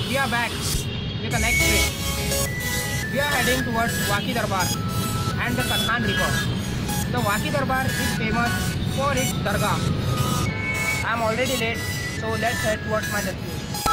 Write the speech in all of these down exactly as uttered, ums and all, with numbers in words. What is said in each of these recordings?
we are back with the next trip. We are heading towards Waki Darbar and the Kanhaan river. The Waki Darbar is famous for its dargah. I am already late, so let's head towards my destination.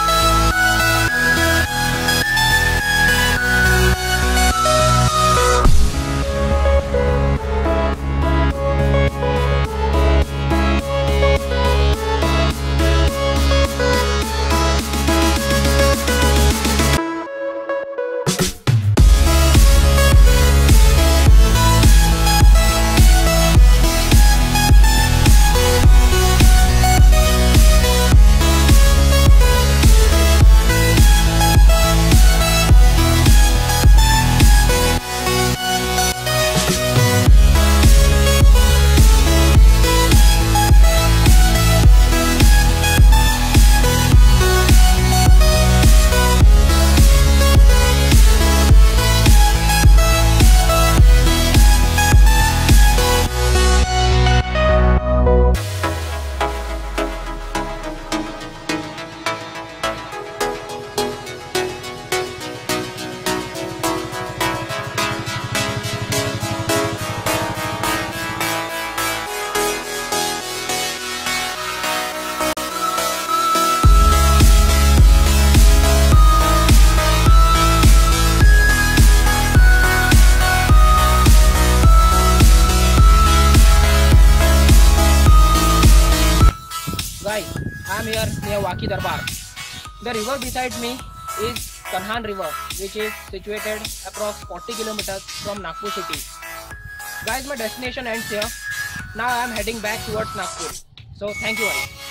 Guys, I am here near Waki Darbar. The river beside me is Kanhaan river, which is situated across forty kilometers from Nagpur city. Guys, my destination ends here. Now I am heading back towards Nagpur. So thank you guys.